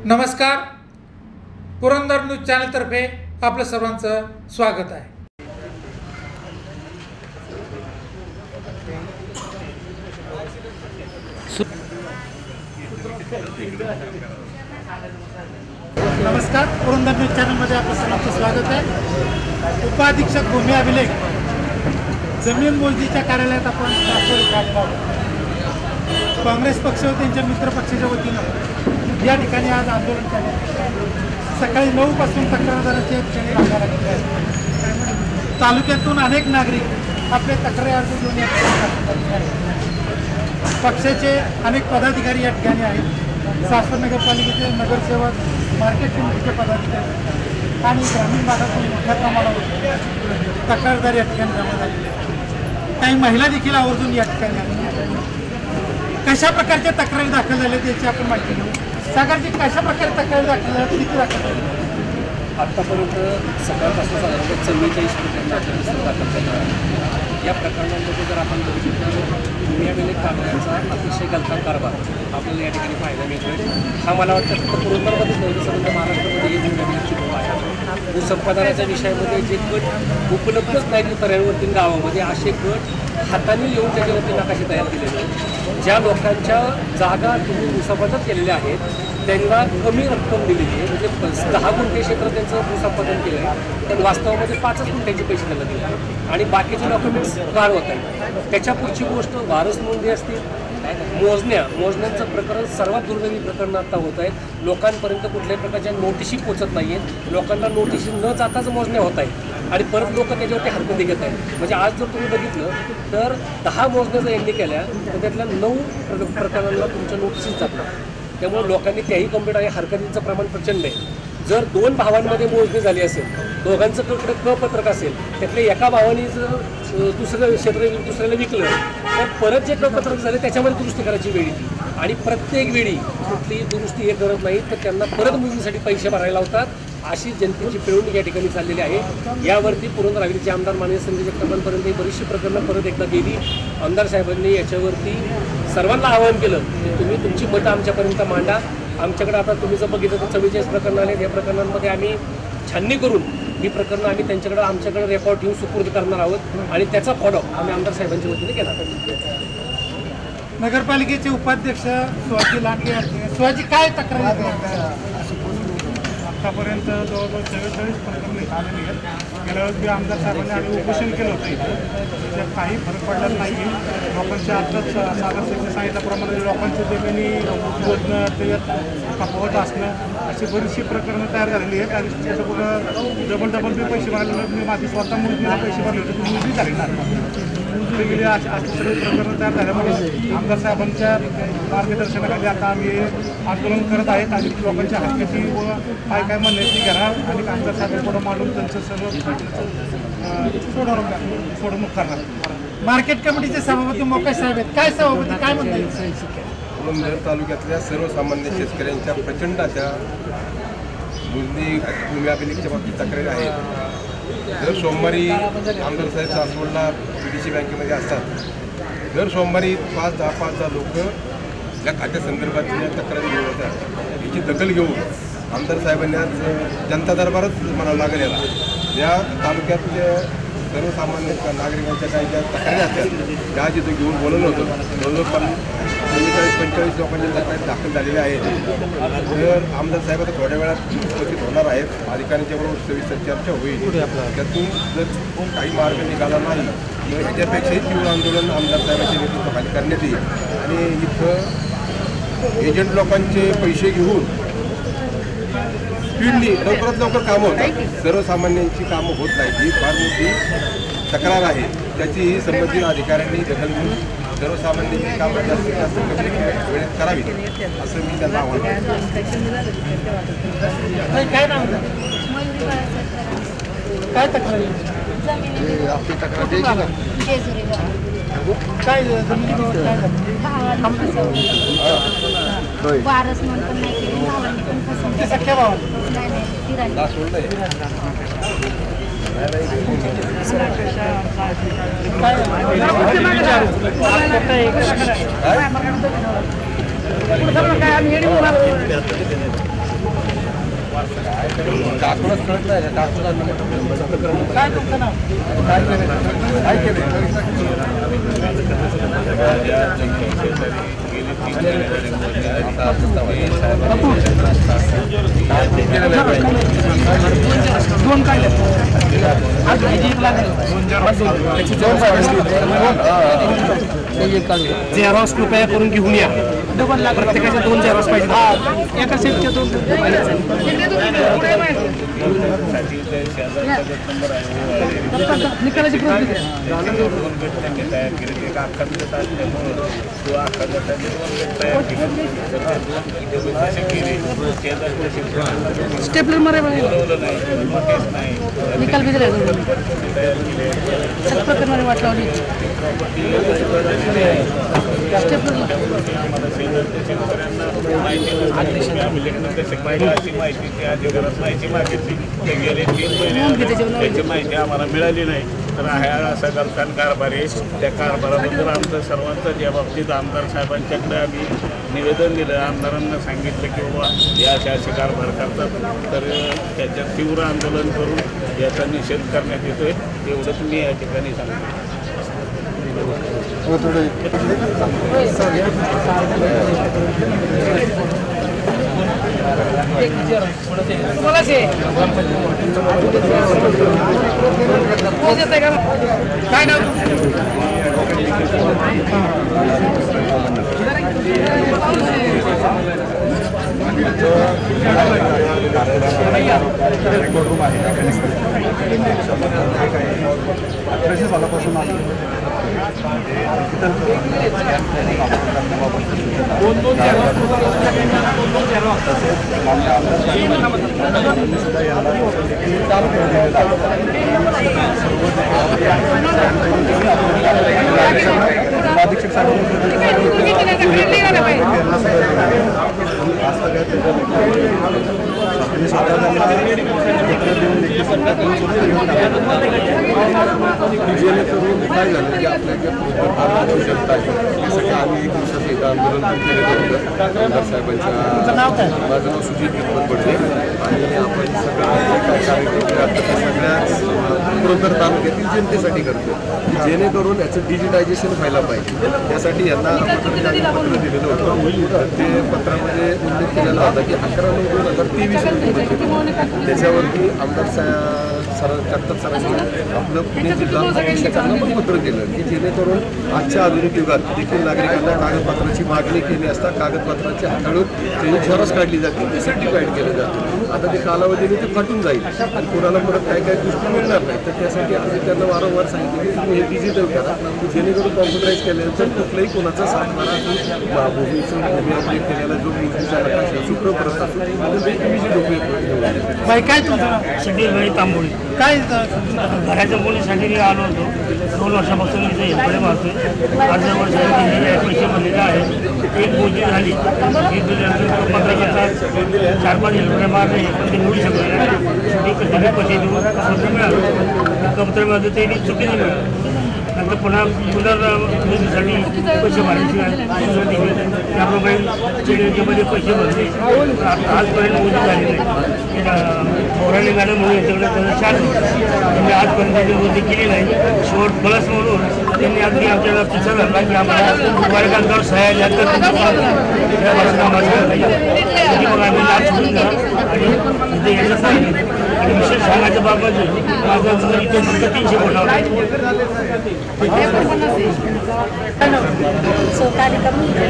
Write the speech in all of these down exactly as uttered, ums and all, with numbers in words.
नमस्कार, पुरंदर न्यूज चॅनलतर्फे आपलं सर्वांचं स्वागत आहे। नमस्कार, पुरंदर न्यूज चॅनलमध्ये आपलं सर्वांचं स्वागत आहे। उपाधीक्षक भूमी अभिलेख जमीन मोजणीच्या कार्यालयात आपण काँग्रेस पक्ष व त्यांच्या मित्र पक्षाच्या वतीनं या ठिकाणी आज आंदोलन केले। सकाळी नऊ पासून तक्रारदारांची ठिकाणी रांगा लागली आहे। तालुक्यातून अनेक नागरिक आपले तक्रारी अर्ज घेऊन या ठिकाणी पक्षाचे अनेक पदाधिकारी या ठिकाणी आहेत। सासवड नगरपालिकेचे नगरसेवक, मार्केट कमिटीचे पदाधिकारी आणि ग्रामीण भागातून मोठ्या प्रमाणावर तक्रारदार या ठिकाणी जमा झालेले आहेत। काही महिला देखील आवर्जून या ठिकाणी आल्या। कशा प्रकारच्या तक्रारी दाखल झाल्या त्याची आपण माहिती घेऊ। सागरजी, कशा प्रकारे तक्रारी दाखल झाल्या, किती दाखल झाल्या? आत्तापर्यंत सकाळपासून साधारणतः चव्वेचाळीस प्रकरण दाखल झाले आहे। या प्रकरणांमध्ये जर आपण बघितलं तर भूमी अभिलेख कार्यालयाचा अतिशय गलता कारभार आपल्याला या ठिकाणी पाहायला मिळतोय। हा मला वाटतं फक्त पुरंदरमध्येच नाही, सर्व महाराष्ट्रामध्ये ही भूमी अभिलेखची भूमी आहे। भूसंपादनाच्या विषयामध्ये जे गट उपलब्धच नाहीत उतऱ्यांवरती गावामध्ये, असे गट हाताने येऊन त्याच्यावरती नकाशे तयार केलेले आहेत। ज्या लोकांच्या जागा तुम्ही भूसंपादन केलेल्या आहेत त्यांना कमी रक्कम दिलेली आहे, म्हणजे दहा गुंठे क्षेत्र त्यांचं भूसंपादन केलं आहे, पण वास्तवामध्ये पाचच गुंठ्याचे पैसे त्यांना दिले आणि बाकीचे डॉक्युमेंट्स गाळ होत आहेत। त्याच्या पुढची गोष्ट वारस नोंदी असतील, मोजण्या मोजण्यांचं प्रकरण सर्वात दुर्दैवी प्रकरण आता होत आहेत। लोकांपर्यंत कुठल्याही प्रकारच्या नोटिशी पोचत नाही आहेत, लोकांना नोटिशी न जाताच मोजण्या होत आहेत आणि परत लोक त्याच्यावरती हरकती घेत आहेत। म्हणजे आज जर तुम्ही बघितलं तर दहा मोजण्या जर यांनी केल्या तर त्यातल्या नऊ प्रकरणांना तुमच्या नोटिशीच जात नाही। त्यामुळे लोकांनी त्याही कंप्लीट आणि हरकतींचं प्रमाण प्रचंड आहे। जर दोन भावांमध्ये मोजणी झाली असेल, दोघांचं कडे क पत्रक असेल, त्यातल्या एका भावाने जर दुसरं क्षेत्र दुसऱ्याला विकलं तर परत जे क पत्रक झाले त्याच्यामध्ये दुरुस्ती करायची वेळ येते आणि प्रत्येक वेळी कुठली दुरुस्ती हे करत नाही तर त्यांना परत मोजणीसाठी पैसे भरायला लावतात। अशी जनतेची पिळवणूक या ठिकाणी चाललेली आहे। यावरती पुरंदर हवेलीचे आमदार माननीय संजय जगतापांपर्यंत बरीचशी प्रकरणं परत एकदा गेली। आमदार साहेबांनी याच्यावरती सर्वांना आवाहन केलं की तुम्ही तुमची मतं आमच्यापर्यंत मांडा। आमच्याकडे आता तुम्ही जर बघितलं तर चव्वेचाळीस प्रकरणं आले। या प्रकरणांमध्ये आम्ही छाननी करून ही प्रकरणं आम्ही त्यांच्याकडे आमच्याकडे रेकॉर्ड ठेवून सुपूर्द करणार आहोत आणि त्याचा फॉलोअप आम्ही आमदार साहेबांच्या वतीने केला। नगरपालिकेचे उपाध्यक्ष शिवाजी लांडगे, शिवाजी काय तक्रारी? आतापर्यंत जवळजवळ चव्वेचाळीस प्रकरणे आलेली आहेत। गेल्या वेळेस बी आमदार साहेबांनी आम्ही उपोषण केलं होतं इथं, त्यात काही फरक पडला नाही। लोकांच्या आताच सागर साहेबांनी सांगितल्याप्रमाणे लोकांच्या जमिनी मोजणं, त्याच्यात कपावत असणं, अशी बरीचशी प्रकरणं तयार झालेली आहेत आणि त्याच्यापुढं डबल डबल बी पैसे भरले। मी माझी स्वतः मोजणीला पैसे भरले होते, ती मोजणी झाली नाही गेली। अशी अशी सगळी प्रकरणं तयार झाल्यामुळे आमदार साहेबांच्या मार्गदर्शनाखाली आता आम्ही आंदोलन करत आहेत आणि लोकांच्या हक्काची व काय काय म्हणण्याची घेणार आणि आमदार साहेबांपुढं मांडून त्यांचं सर्व सोडवणूक सोडवणूक करणार। मार्केट कमिटीचे सभापती मोकाश साहेब आहेत, काय सभापती काय म्हणतात? पुरंदर तालुक्यातल्या सर्वसामान्य शेतकऱ्यांच्या प्रचंड अशा मोजणी भूमी अभिलेखच्या बाबतीत तक्रारी आहेत। दर सोमवारी आमदार साहेब सासवडला पी डी सी बँकेमध्ये असतात। दर सोमवारी पाच दहा पाच दहा लोक या खात्यासंदर्भात ज्या तक्रारी घेऊन येतात याची दखल घेऊन आमदार साहेबांनी आज जनता दरबारच म्हणावं लागेल याला। या तालुक्यातल्या सर्वसामान्य नागरिकांच्या काही ज्या तक्रारी असतात त्या जिथं घेऊन बोलवलं होतं, जवळजवळ पण पंचेचाळीस पंचेचाळीस लोकांच्या तक्रारी दाखल झालेल्या आहेत। तर आमदार साहेब आता थोड्या वेळात उपस्थित होणार आहेत, अधिकाऱ्यांच्या बरोबर सविस्तर चर्चा होईल। त्यातून जर काही मार्ग निघाला नाही तर ह्याच्यापेक्षाही तीव्र आंदोलन आमदार साहेबांच्या नेतृत्वाखाली करण्यात येईल आणि इथं एजंट लोकांचे पैसे घेऊन स्पीडली लवकरात लवकर कामं होतात, सर्वसामान्यांची कामं होत नाहीत। ही फार मोठी तक्रार आहे, त्याची ही संबंधित अधिकाऱ्यांनी दखल घेऊन सर्वसामान्यांची कामं जास्तीत जास्त कमी वेळेत करावी असं मी त्यांना आव्हान करतो। काय नाव काय तक्रारी? आपली तक्रार द्यायची ना काय जमिनीवर काय वारस म्हणून पण नाही केली, भावांनी पण फसवलं, सख्या भावा नाही नाही तिरांनी काय काकूलाच कळत नाही काकूला काय तुमचं नाव? काय केलं काय केलं दोन काढले झेरॉक्स कृपया करून घेऊन या. डबल लाख प्रत्येकाचे दोन झेरॉक्स पाहिजे. एका सेटचे दोन निकालाची स्टेपलर मारे निकाल बिजले प्रकरण वाट लावली माहिती मागितली ते गेले तीन महिने त्याची माहिती आम्हाला मिळाली नाही. तर हा असा गलतान कारभार आहे. त्या कारभाराबद्दल आमचं सर्वांचं या बाबतीत आमदार साहेबांच्याकडे आम्ही निवेदन दिलं. आमदारांना सांगितलं की बाबा या असे असे कारभार करतात तर त्याच्यात तीव्र आंदोलन करून याचा निषेध करण्यात येतोय. एवढंच मी या ठिकाणी सांगतो. काय नाव? अठराशे सालापासून दोन दोन अधीक्षक जेणेकरून काय झालं की आपल्याकडे शकता आहे त्यासाठी आम्ही एक दिवसाचं इथं आंदोलन केलेलं होतं आमदार साहेबांच्या. माझं नाव सुजित कितपत पडले आणि आपण सगळं जे काय कार्यक्रम करतो ते सगळ्याच पुरंदर तालुक्यातील जनतेसाठी करतो की जेणेकरून याचं डिजिटायझेशन व्हायला पाहिजे. त्यासाठी यांना पत्र पत्र दिलेलं होतं. ते पत्रामध्ये उल्लेख केलेला होता की अकरा नऊ दोन हजार तेवीस त्याच्यावरती आमदार साहेब सर जगताप सरांनी आपलं पुणे जिल्हा अधीक्षकांना पण पत्र दिलं की जेणेकरून आजच्या आधुनिक युगात देखील नागरिकांना कागदपत्राची मागणी केली असता कागदपत्राची हाताळून त्याची झेरॉक्स काढली जाते ते सर्टिफाईड केलं जातं. आता ते कालावधीने ते फाटून जाईल आणि कोणाला परत काय काय गोष्टी मिळणार नाही. तर त्यासाठी आम्ही त्यांना वारंवार सांगितलं की तुम्ही हे डिजिटल करा की जेणेकरून कॉम्प्युटराईज केल्यानंतर कुठलाही कोणाचा सातबारा भूमीचं भूमी अपडेट केलेला जो मोजणीचा नकाशा सुप्र परत असतो ते इमिजिएट उपयोग बाई काय तुमचं? सुधीर भाई तांबोळी. काय घराच्या मुलीसाठी मी आलो होतो. दोन वर्षापासून मी इथे एवढे मारतोय. अर्ध्या वर्षाने दिलेले पैसे भरलेले आहेत. एक मोजी झाली एक दिल्यानंतर पंधरा करतात चार पाच रुपये मारले पण ते मिळू शकले नाही. शेवटी कधी पैसे देऊन पत्र मिळालं कंपनीमध्ये ते चुकीने मिळालं. नंतर पुन्हा पुनर्निधीसाठी पैसे भरायचे त्याप्रमाणे चेडीमध्ये पैसे भरले आजपर्यंत मोदी झाली नाही. पौराणिक मॅडम म्हणून याच्याकडे त्यांना चार त्यांनी आजपर्यंत त्यांनी मोदी केली नाही. शेवट प्लस म्हणून त्यांनी अगदी आपल्याला पिछा धरला की आम्हाला वर्गांवर सह्या द्या तर त्या भाषेला माझ्या मग आम्ही लाच सोडून द्या आणि इथे यायला सांगितलं. आणि विशेष सांगायच्या बाबत माझं इथे फक्त तीनशे बोलावं स्वतःलिका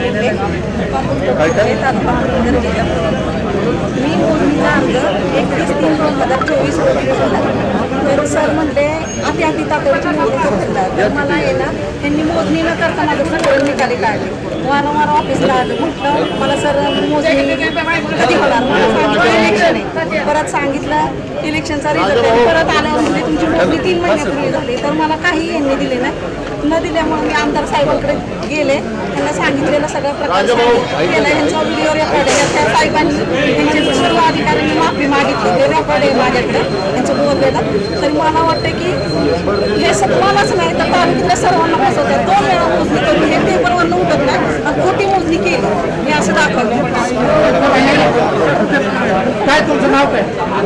मी मोजणीचा अर्ज एकतीस तीन दोन हजार चोवीस रोजी केला. तर सर म्हणले अति अति तातडीची मोजणी करतात. तर मला आहे ना त्यांनी मोजणी न करता माझं सगळं निकाली काढले. वारंवार ऑफिसला आलं म्हटलं मला सर मोजणी कधी होणार. मला सांगितलं इलेक्शन आहे. परत सांगितलं इलेक्शनचा रिझल्ट आहे. परत आलं म्हणजे तुमची मोजणी तीन महिन्यापूर्वी झाली. तर मला काही यांनी दिले नाही. न दिल्यामुळे मी आमदार साहेबांकडे गेले. त्यांना सांगितलेलं सगळं प्रकार केलं. ह्यांचा व्हिडिओ रेकॉर्ड आहे. त्या साहेबांनी त्यांचे सर्व अधिकाऱ्यांनी माफी मागितली. ते रेकॉर्ड आहे माझ्याकडे त्यांचं बोललेलं. तर मला वाटतं की हे मलाच नाही तर तालुक्यातल्या सर्वांना फसवतात. दोन वेळा मोजणी करून हे पेपरवरनं उठत नाही आणि खोटी मोजणी केली मी असं दाखवलं. काय तुमचं नाव? काय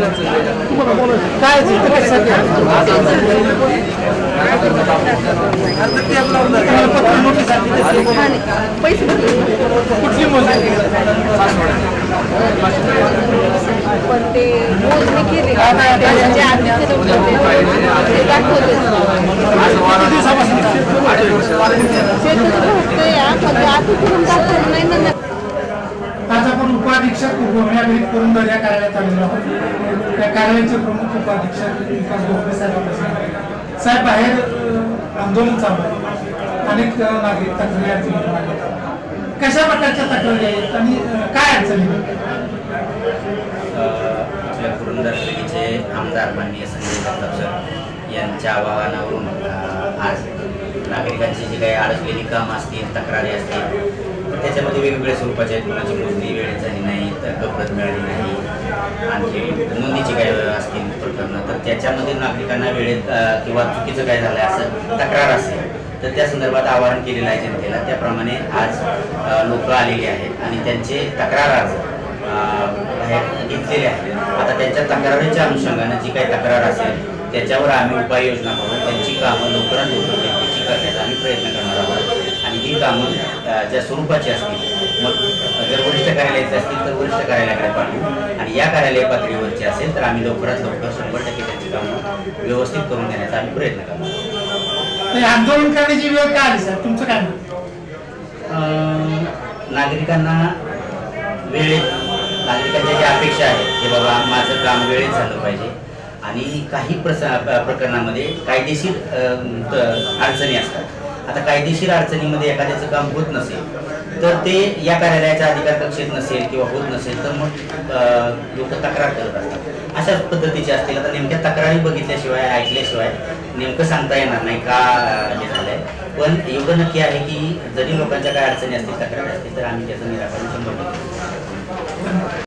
काय इथं कशासाठी आलं? तुम्हाला पत्र नोटीस आली त्याची? पैसे कुठली मोजणी? पण ते मोजणी केली म्हणजे आधी ते दाखवले किती दिवसापासून आज आपण उपाधीक्षक भूम्याभित कुरुंदर या कार्यालयात आलेलो आहोत. त्या कार्यालयाचे प्रमुख उपाधीक्षक विकास गोखले साहेब आहेत. साहेब बाहेर अ, आंदोलन चालू आहे. अनेक अ, नागरिक तक्रारी अडचणी घेऊन आले. कशा प्रकारच्या तक्रारी आहेत आणि अ, काय अडचणी आहेत? आपल्या पुरंदर जिल्ह्याचे आमदार माननीय संजय जगताप सर यांच्या आवाहनावरून आज नागरिकांची जी काही अडकलेली कामं असतील, तक्रारी असतील, तर त्याच्यामध्ये वेगवेगळ्या स्वरूपाचे आहेत. कोणाची मोजणी वेळेत झाली नाही, तर कपडत मिळाली नाही, आणखी नोंदीची काही असतील प्रकरणं, तर त्याच्यामध्ये नागरिकांना वेळेत किंवा चुकीचं काय झालं असं तक्रार असेल तर त्या संदर्भात आवाहन केलेलं आहे जनतेला. त्याप्रमाणे आज लोक आलेली आहेत आणि त्यांचे तक्रार अर्ज घेतलेले आहेत. आता त्यांच्या तक्रारीच्या अनुषंगाने जी काही तक्रार असेल त्याच्यावर आम्ही उपाययोजना करून त्यांची कामं लवकरात लवकर त्यांची करण्याचा आम्ही प्रयत्न करणार आहोत. आणि ही कामं ज्या स्वरूपाची असतील, मग जर वरिष्ठ कार्यालयाचे असतील तर वरिष्ठ कार्यालयाकडे पाठवू आणि या कार्यालय पातळीवरची असेल तर आम्ही लवकरात लवकर शंभर टक्के त्यांची कामं व्यवस्थित करून देण्याचा आम्ही प्रयत्न करणार. आंदोलन करण्याची वेळ काय आली सर? तुमचं काय मत? नागरिकांना वेळेत नागरिकांच्या ज्या अपेक्षा आहेत की बाबा माझं काम वेळेत झालं पाहिजे आणि काही प्रसा प्रकरणामध्ये कायदेशीर अडचणी असतात. आता कायदेशीर अडचणीमध्ये एखाद्याचं काम होत नसेल तर ते या कार्यालयाच्या अधिकार कक्षेत नसेल किंवा होत नसेल तर मग लोक तक्रार करत असतात. अशाच पद्धतीचे असतील. आता नेमक्या तक्रारी बघितल्याशिवाय ऐकल्याशिवाय नेमकं सांगता येणार नाही का हे झालंय. पण एवढं नक्की आहे की जरी लोकांच्या काय अडचणी असतील, तक्रारी असतील तर आम्ही त्याचं निराकरण शंभर टक्के